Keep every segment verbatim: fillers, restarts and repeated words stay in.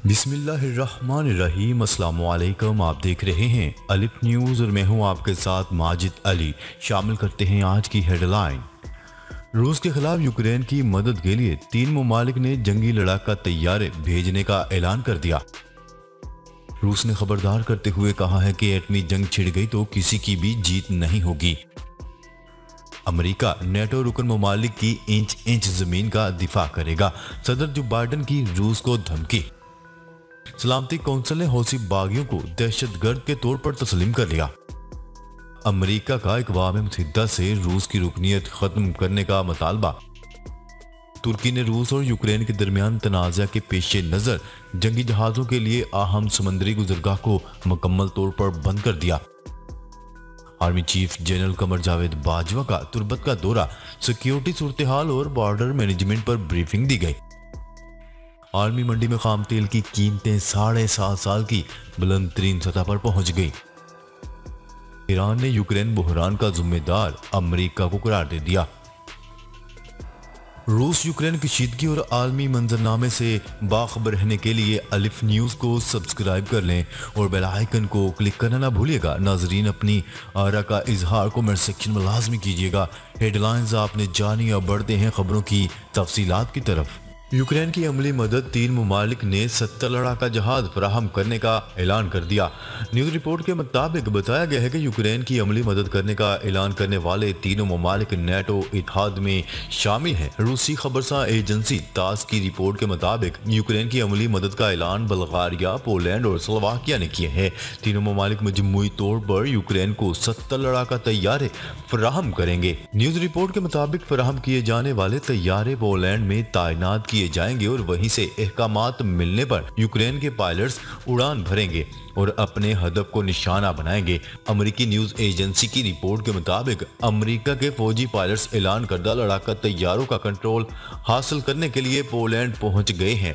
बिस्मिल्लाहिर्रहमानिर्रहीम। अस्सलाम वालेकुम। आप देख रहे हैं अलिफ न्यूज़ और मैं हूं आपके साथ माजिद अली। शामिल करते हैं आज की हेडलाइन। रूस के खिलाफ यूक्रेन की मदद के लिए तीन ममालिक ने जंगी लड़ाका तैयारे भेजने का ऐलान कर दिया। रूस ने खबरदार करते हुए कहा है कि एटमी जंग छिड़ गई तो किसी की भी जीत नहीं होगी। अमेरिका नेटो रुकन ममालिक की इंच इंच जमीन का दिफा करेगा। सदर जो बाइडन की रूस को धमकी। सलामती कौंसिल ने हौसी बागियों को दहशतगर्द के तौर पर तस्लीम कर लिया। अमेरिका का अक़वाम मुत्तहिदा से रूस की रुकनीत खत्म करने का मुतालबा। तुर्की ने रूस और यूक्रेन के दरमियान तनाज़ा के पेश नज़र जंगी जहाज़ों के लिए अहम समंदरी गुजरगाह को मुकम्मल तौर पर बंद कर दिया। Army chief general Qamar Javed Bajwa का तुर्बत का दौरा। सिक्योरिटी सूरत हाल और बॉर्डर मैनेजमेंट पर ब्रीफिंग दी गई। आर्मी मंडी में खाम तेल की कीमतें साढ़े सात साल की बुलंद तरीन सतह पर पहुंच गई। ईरान ने यूक्रेन बहरान का जिम्मेदार अमेरिका को करार दे दिया। रूस यूक्रेन कशीदगी और आलमी मंजरनामे से बाखबर रहने के लिए अलिफ न्यूज़ को सब्सक्राइब कर लें और बेल आइकन को क्लिक करना ना भूलिएगा। नाजरीन, अपनी आरा का इजहार कमेंट सेक्शन में लाजमी कीजिएगा। हेडलाइंस आपने जानी। अब बढ़ते हैं खबरों की तफसीलात की तरफ। यूक्रेन की अमली मदद तीन ममालिक ने सत्तर लड़ाका जहाज फराहम करने का ऐलान कर दिया। न्यूज़ रिपोर्ट के मुताबिक बताया गया है कि यूक्रेन की अमली मदद करने का ऐलान करने वाले तीनों ममालिक नेटो इत्तेहाद में शामिल हैं। रूसी खबरसा एजेंसी तास की रिपोर्ट के मुताबिक यूक्रेन की अमली मदद का ऐलान बल्गारिया, पोलैंड और स्लोवाकिया ने किया है। तीनों ममालिक मजमूई तौर पर यूक्रेन को सत्तर लड़ाका तैयारे फराहम करेंगे। न्यूज़ रिपोर्ट के मुताबिक फराहम किए जाने वाले तैयारे पोलैंड में तैनात किए जाएंगे और वहीं से अहकामात मिलने पर यूक्रेन के पायलट्स उड़ान भरेंगे और अपने हदफ को निशाना बनाएंगे। अमेरिकी न्यूज एजेंसी की रिपोर्ट के मुताबिक अमेरिका के फौजी पायलट्स ऐलान करदा लड़ाका तैयारों का कंट्रोल हासिल करने के लिए पोलैंड पहुंच गए हैं।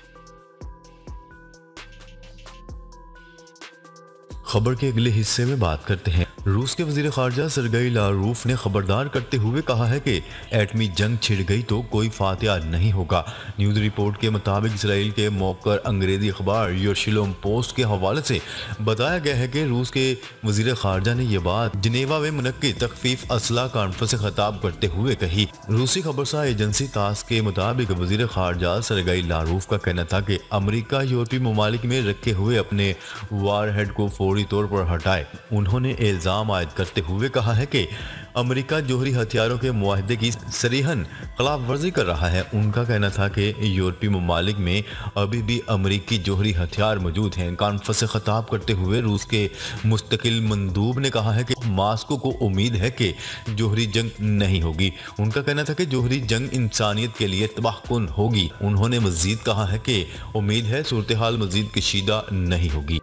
खबर के अगले हिस्से में बात करते हैं। रूस के वजीर खारजा सरगई लारूफ ने खबरदार करते हुए कहा है कि एटमी जंग छिड़ गई तो कोई फातिहा नहीं होगा। न्यूज़ रिपोर्ट के मुताबिक इसराइल के मौकर अंग्रेजी अखबार यरूशलेम पोस्ट के हवाले से बताया गया है कि रूस के वजीर खारजा ने यह बात जिनेवा में मुनक्किद तखफीफ असला कॉन्फ्रेंस से खिताब करते हुए कही। रूसी खबरसा एजेंसी तास के मुताबिक वजीर खारजा सरगई लारूफ का कहना था कि अमरीका यूरोपीय ममालिक में रखे हुए अपने वार हेड को फौरी तौर पर हटाए। उन्होंने इल्जाम आयद करते हुए कहा है कि अमेरिका जोहरी हथियारों के मुआहदे की सरीहन खिलाफ वर्जी कर रहा है। उनका कहना था कि यूरोपीय ममालिक में अभी भी अमेरिकी जोहरी हथियार मौजूद हैं। कॉन्फ्रेंस से खिताब करते हुए रूस के मुस्तकिल मंदूब ने कहा है कि मास्को को उम्मीद है कि जोहरी जंग नहीं होगी। उनका कहना था कि जोहरी जंग इंसानियत के लिए तबाहकुन होगी। उन्होंने मजीद कहा है कि उम्मीद है सूरत हाल मजीद कशीदा नहीं होगी।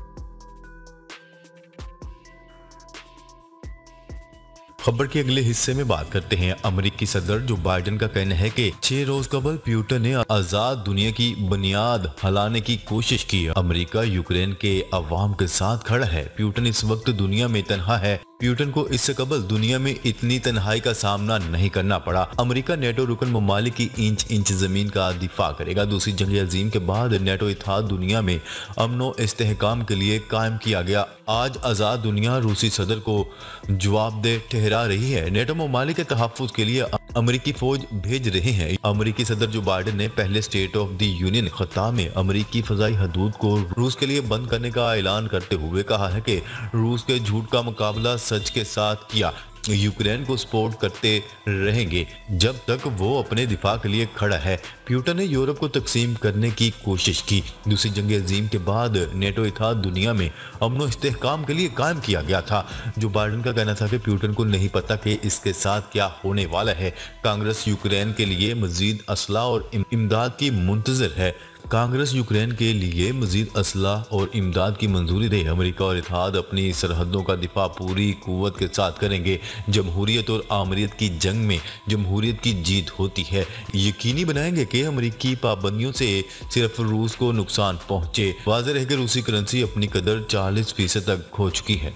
खबर के अगले हिस्से में बात करते हैं। अमेरिकी सदर जो बाइडन का कहना है कि छह रोज कबल प्यूटन ने आजाद दुनिया की बुनियाद हिलाने की कोशिश की। अमेरिका यूक्रेन के अवाम के साथ खड़ा है। प्यूटन इस वक्त दुनिया में तन्हा है। प्यूटन को इससे कबल दुनिया में इतनी तन्हाई का सामना नहीं करना पड़ा। अमेरिका नेटो रुकन ममालिक की इंच इंच जमीन का दिफा करेगा। दूसरी जंग अजीम के बाद नेटो इत्तेहाद दुनिया में अमनो इस्तेहकाम के लिए कायम किया गया। आज आज़ाद दुनिया रूसी सदर को जवाबदेह ठहरा रही है। नेटो ममालिक के तहफ़्फ़ुज़ के लिए अमेरिकी फौज भेज रहे हैं। अमेरिकी सदर जो बाइडन ने पहले स्टेट ऑफ द यूनियन खिताब में अमेरिकी फजाई हदूद को रूस के लिए बंद करने का ऐलान करते हुए कहा है कि रूस के झूठ का मुकाबला सच के साथ किया। यूक्रेन को सपोर्ट करते रहेंगे जब तक वो अपने दिफा के लिए खड़ा है। प्यूटन ने यूरोप को तकसीम करने की कोशिश की। दूसरी जंग अजीम के बाद नेटो इत्तेहाद दुनिया में अमन इस्तेहकाम के लिए कायम किया गया था। जो बाइडन का कहना था कि प्यूटन को नहीं पता कि इसके साथ क्या होने वाला है। कांग्रेस यूक्रेन के लिए मजीद असला और इमदाद की मुंतजर है। कांग्रेस यूक्रेन के लिए मजीद असला और इमदाद की मंजूरी दे। अमेरिका और इत्तेहाद अपनी सरहदों का दिफा पूरी कुव्वत के साथ करेंगे। जमहूरियत और आमरीत की जंग में जमहूरियत की जीत होती है। यकीनी बनाएंगे कि अमेरिकी पाबंदियों से सिर्फ रूस को नुकसान पहुंचे। वाज़ेह है कि रूसी करेंसी अपनी कदर चालीस फीसद तक खो चुकी है।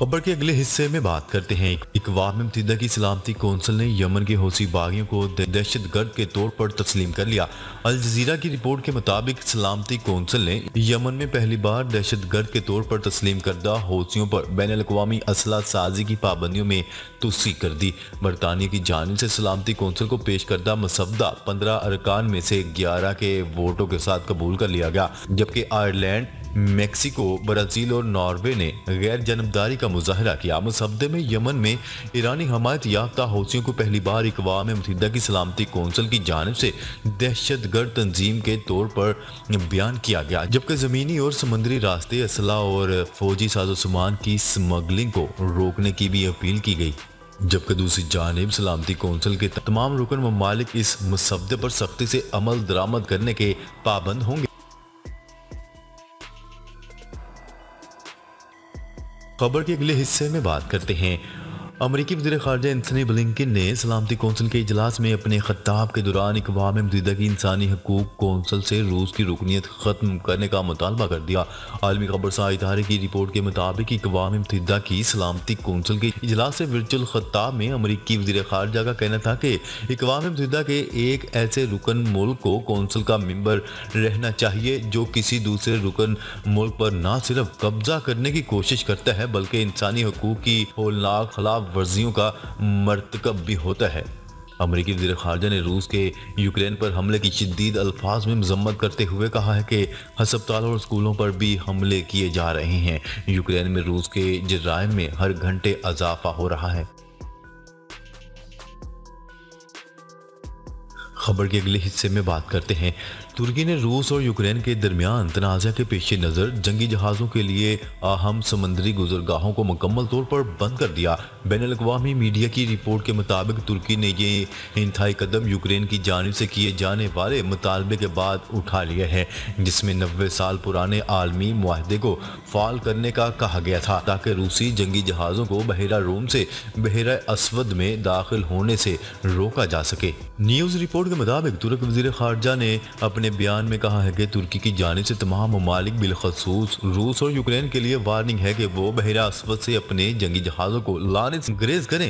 खबर के अगले हिस्से में बात करते हैं अक़वाम मुत्तहिदा की सलामती कौंसिल ने यमन के हौसी बागियों को दहशतगर्द के तौर पर तस्लीम कर लिया। अल जज़ीरा की रिपोर्ट के मुताबिक सलामती कौंसिल ने यमन में पहली बार दहशतगर्द के तौर पर तस्लीम करदा हौसियों पर बैनुल अक़वामी असला साजी की पाबंदियों में तोसी कर दी। बरतानिया की जानिब से सलामती कौंसिल को पेश करदा मसवदा पंद्रह अरकान में से ग्यारह के वोटों के साथ कबूल कर लिया गया, जबकि आयरलैंड, मेक्सिको, ब्राज़ील और नॉर्वे ने गैर जानबदारी का मुजाहरा किया। मसवदे में यमन में ईरानी हमायत याफ्ता हौसियों को पहली बार अक़वाम मुत्तहिदा की सलामती कौंसिल की जानिब से दहशतगर्द तंजीम के तौर पर बयान किया गया, जबकि ज़मीनी और समुद्री रास्ते असला और फौजी साजो सामान की स्मगलिंग को रोकने की भी अपील की गई। जबकि दूसरी जानिब सलामती कौंसिल के तमाम रुकन ममालिक इस मसवदे पर सख्ती से अमल दरामद करने के पाबंद होंगे। खबर के अगले हिस्से में बात करते हैं अमरीकी वज़ीर ख़ारजा एंथनी ब्लिंकन ने सलामती कौंसिल के इजलास में अपने खिताब के दौरान अक़वाम मुत्तहिदा की इंसानी हकूक़ कौंसिल से रूस की रुकनीत ख़त्म करने का मुतालबा कर दिया। आलमी खबरसार इदारे की रिपोर्ट के मुताबिक अक़वाम मुत्तहिदा की सलामती कौंसिल के इजलास से वर्चुअल खिताब में अमरीकी वज़ीर ख़ारजा का कहना था कि अक़वाम मुत्तहिदा के एक ऐसे रुकन मुल्क को कौंसिल का मेंबर रहना चाहिए जो किसी दूसरे रुकन मुल्क पर न सिर्फ कब्जा करने की कोशिश करता है बल्कि इंसानी हकूक़ की होलनाक खिलाफ वर्जियों का मर्तकब भी होता है। अमरीकी वज़ीर ख़ारजा ने रूस के यूक्रेन पर हमले की शदीद अल्फाज में मज़म्मत करते हुए कहा है कि हस्पतालों और स्कूलों पर भी हमले किए जा रहे हैं। यूक्रेन में रूस के जराइम में हर घंटे इजाफा हो रहा है। खबर के अगले हिस्से में बात करते हैं तुर्की ने रूस और यूक्रेन के दरमियान तनाज़ा के पेश नज़र जंगी जहाज़ों के लिए अहम समंदरी गुजरगाहों को मुकम्मल तौर पर बंद कर दिया। बैनुल अक़वामी मीडिया की रिपोर्ट के मुताबिक तुर्की ने ये इंतहाई कदम यूक्रेन की जानिब से किए जाने वाले मुतालबे के बाद उठा लिया है, जिसमें नब्बे साल पुराने आलमी मुआहदे को फ़ाल करने का कहा गया था ताकि रूसी जंगी जहाज़ों को बहरा रोम से बहरा असवद में दाखिल होने से रोका जा सके। न्यूज़ रिपोर्ट के मुताबिक तुर्क वज़ीर ख़ारजा ने अपने बयान में कहा है कि तुर्की की जानिब से तमाम ममालिक बिलखसूस रूस और यूक्रेन के लिए वार्निंग है कि वो बहरा असवद से अपने जंगी जहाज़ों को लाने से गुरेज करें।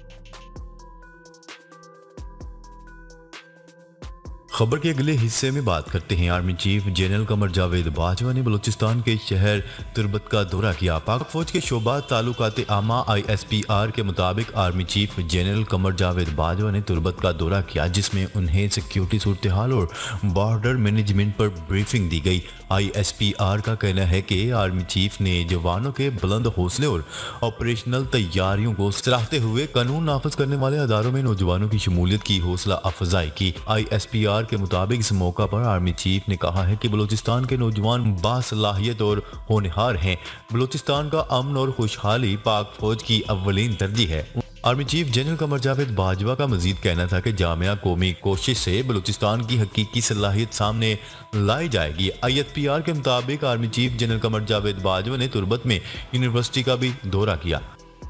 खबर के अगले हिस्से में बात करते हैं army chief general Qamar Javed Bajwa ने बलूचिस्तान के शहर तुर्बत का दौरा किया। पाक फौज के शोबा ताल्लुकात आमा आई एस पी आर के मुताबिक army chief general Qamar Javed Bajwa ने तुर्बत का दौरा किया, जिसमें उन्हें सिक्योरिटी सूरत हाल और बॉर्डर मैनेजमेंट पर ब्रीफिंग दी गई। आई एस पी आर का कहना है कि आर्मी चीफ ने जवानों के बुलंद हौसले और ऑपरेशनल तैयारियों को सराहते हुए कानून नाफिज करने वाले अदारों में नौजवानों की शमूलियत की हौसला अफजाई की। आई एस पी आर के मुताबिक इस मौका पर आर्मी चीफ ने कहा है कि बलूचिस्तान के नौजवान बासलाहियत और होनहार हैं। बलूचिस्तान का अमन और खुशहाली पाक फौज की अव्वलीन तरजीह है। Army chief general Qamar Javed Bajwa का मजीद कहना था कि जामिया कौमी कोशिश से बलूचिस्तान की हकीकी सलाहियत सामने लाई जाएगी। आई एस पी आर के मुताबिक army chief general Qamar Javed Bajwa ने तुर्बत में यूनिवर्सिटी का भी दौरा किया।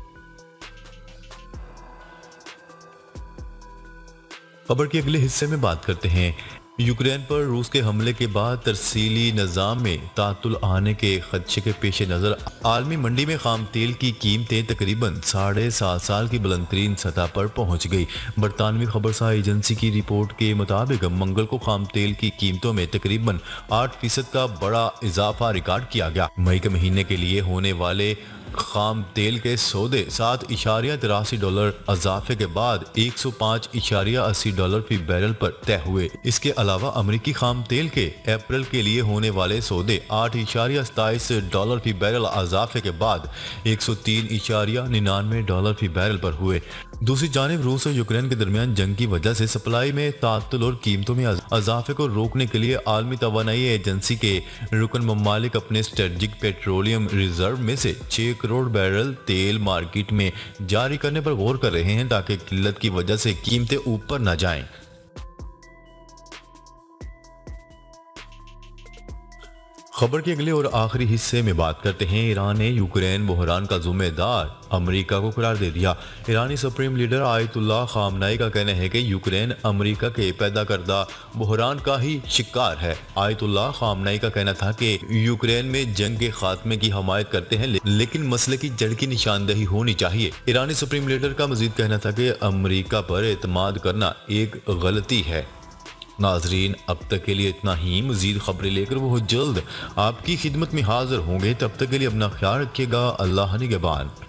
खबर के अगले हिस्से में बात करते हैं यूक्रेन पर रूस के हमले के बाद तरसीली निज़ाम में तातुल आने के खदशे के पेश नज़र आलमी मंडी में खाम तेल की कीमतें तकरीबन साढ़े सात साल की बुलंदतरीन सतह पर पहुंच गई। बरतानवी खबरसार एजेंसी की रिपोर्ट के मुताबिक मंगल को खाम तेल की कीमतों में तकरीबन आठ फीसद का बड़ा इजाफा रिकॉर्ड किया गया। मई के महीने के लिए होने वाले खाम तेल के सौदे सात इशारिया तिरासी डॉलर इजाफे के बाद एक सौ पाँच इशारिया अस्सी डॉलर फी बैरल पर तय हुए। इसके अलावा अमरीकी खाम तेल के अप्रैल के लिए होने वाले सौदे आठ इशारिया सताईस डॉलर फी बैरल इजाफे के बाद एक सौ तीन इशारिया निन्यानवे डॉलर फी बैरल पर हुए। दूसरी जानिब रूस और यूक्रेन के दरमियान जंग की वजह से सप्लाई में तातुल और कीमतों में इजाफे को रोकने के लिए आलमी तवानाई एजेंसी के रुकन ममालिक अपने स्ट्रेटजिक पेट्रोलियम रिजर्व में से छह करोड़ बैरल तेल मार्केट में जारी करने पर गौर कर रहे हैं ताकि किल्लत की वजह से कीमतें ऊपर न जाएं। खबर के अगले और आखिरी हिस्से में बात करते हैं। ईरान ने यूक्रेन बहरान का जिम्मेदार अमेरिका को करार दे दिया। ईरानी सुप्रीम लीडर आयतुल्लाह खामनाई का कहना है कि यूक्रेन अमेरिका के पैदा करदा बहरान का ही शिकार है। आयतुल्लाह खामनाई का कहना था कि यूक्रेन में जंग के खात्मे की हमायत करते हैं, लेकिन मसले की जड़ की निशानदेही होनी चाहिए। ईरानी सुप्रीम लीडर का मजीद कहना था कि अमेरिका पर एतमाद करना एक गलती है। नाजरीन, अब तक के लिए इतना ही। मजीद खबरें लेकर बहुत जल्द आपकी खिदमत में हाजिर होंगे। तब तक के लिए अपना ख्याल रखिएगा। अल्लाह निगहबान।